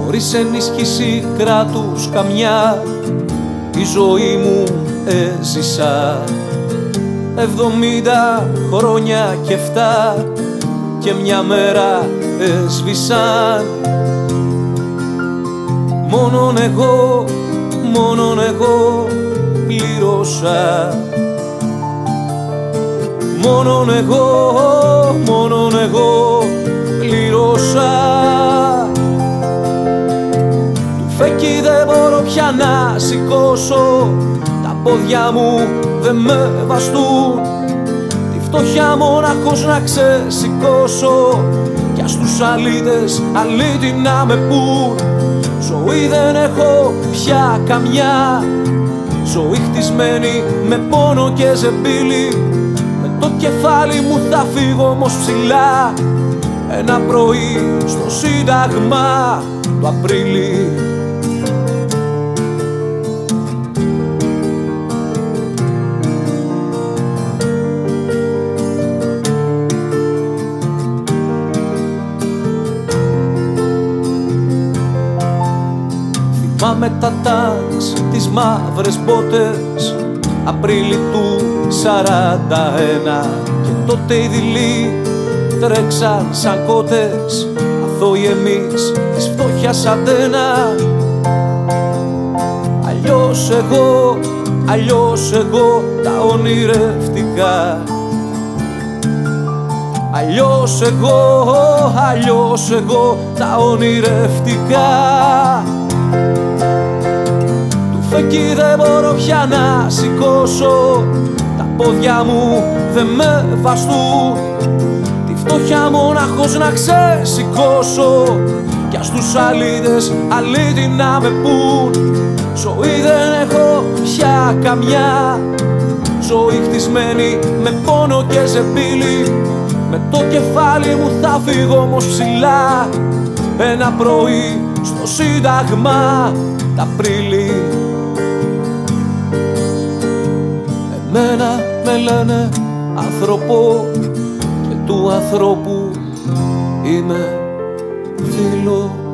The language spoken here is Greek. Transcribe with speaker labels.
Speaker 1: χωρίς ενίσχυση κράτους καμιά, τη ζωή μου έζησα 70 χρόνια και 7 και μια μέρα έσβησαν. Μόνον εγώ πλήρωσα. Μόνον εγώ πλήρωσα. Του φέκι δεν μπορώ πια να σηκώσω, τα πόδια μου δεν με βαστούν, τη φτωχιά μοναχός να ξεσηκώσω, κι ας τους αλήτες αλήτη να με πουν. Ζωή δεν έχω πια καμιά, ζωή χτισμένη με πόνο και ζεμπίλι, με το κεφάλι μου θα φύγω όμως ψηλά, ένα πρωί στο Σύνταγμα το Απρίλη. Θυμάμαι τα τάξ, τις μαύρες μπότες, Απρίλη του 41, και τότε οι δειλοί τρέξαν σαν κότες, αθώοι εμείς της φτώχειας αντένα. Αλλιώς εγώ τα ονειρευτικά, αλλιώς εγώ τα ονειρευτικά. Του φέκι δεν μπορώ πια να σηκώσω, τα πόδια μου δεν με βαστούν, τη φτώχεια μοναχός να ξεσηκώσω, κι ας τους αλήτες αλήτη να με πουν. Ζωή δεν έχω πια καμιά, ζωή χτισμένη με πόνο και ζεμπίλι, με το κεφάλι μου θα φύγω όμως ψηλά, ένα πρωί στο Σύνταγμα τ' Απρίλη. Εμένα με λένε άνθρωπο και του ανθρώπου είμαι φίλο.